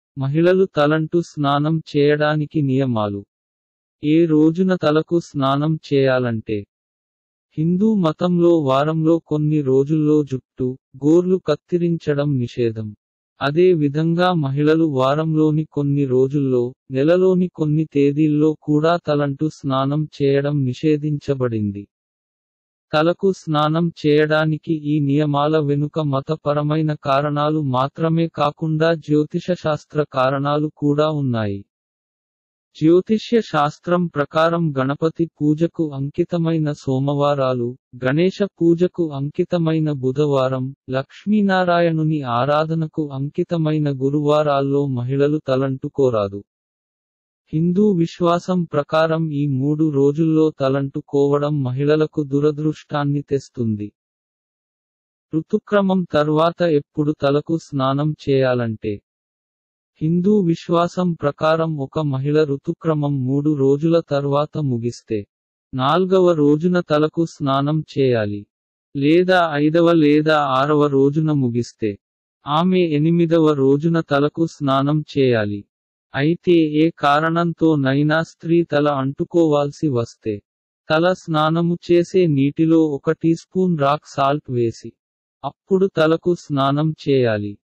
మహిళలు తలంటు స్నానం చేయడానికి నియమాలు. ఏ రోజున తలకు స్నానం చేయాలంటే, హిందూ మతంలో వారంలో కొన్ని రోజుల్లో జుట్టు, గోర్లు కత్తిరించడం నిషేధం. అదే విధంగా మహిళలు వారంలోని కొన్ని రోజుల్లో, నెలలోని కొన్ని తేదీల్లో కూడా తలంటు స్నానం చేయడం నిషేధించబడింది. తలకు స్నానం చేయడానికి ఈ నియమాల వెనుక మతపరమైన కారణాలు మాత్రమే కాకుండా జ్యోతిషశాస్త్ర కారణాలు కూడా ఉన్నాయి. జ్యోతిష్య శాస్త్రం ప్రకారం గణపతి పూజకు అంకితమైన సోమవారాలు, గణేశ పూజకు అంకితమైన బుధవారం, లక్ష్మీనారాయణుని ఆరాధనకు అంకితమైన గురువారాల్లో మహిళలు తలంటుకోరాదు. హిందూ విశ్వాసం ప్రకారం ఈ 3 రోజుల్లో తలంటుకోవడం మహిళలకు దురదృష్టాన్ని తెస్తుంది. ఋతుక్రమం తర్వాత ఎప్పుడు తలకు స్నానం చేయాలంటే, హిందూ విశ్వాసం ప్రకారం ఒక మహిళ ఋతుక్రమం 3 రోజుల తర్వాత ముగిస్తే, 4వ రోజున తలకు స్నానం చేయాలి. లేదా 5వ లేదా 6వ రోజున ముగిస్తే, ఆమె 8వ రోజున తలకు స్నానం చేయాలి. అయితే ఏ కారణంతో నైనా స్త్రీ తల అంటుకోవాల్సి వస్తే, తల స్నానము చేసే నీటిలో 1 టీ స్పూన్ రాక్ సాల్ట్ వేసి, అప్పుడు తలకు స్నానం చేయాలి.